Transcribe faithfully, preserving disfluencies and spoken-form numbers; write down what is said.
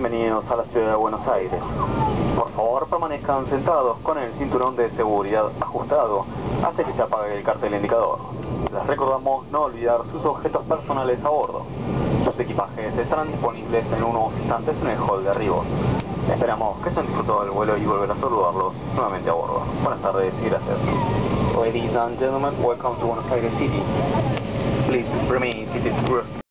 bienvenidos a la ciudad de Buenos Aires. Por favor, permanezcan sentados con el cinturón de seguridad ajustado hasta que se apague el cartel indicador. Les recordamos no olvidar sus objetos personales a bordo. Sus equipajes estarán disponibles en unos instantes en el hall de arribos. Esperamos que hayan disfrutado del vuelo y volver a saludarlos nuevamente a bordo. Buenas tardes y gracias. Ladies and gentlemen, welcome to Buenos Aires City. Please remain seated.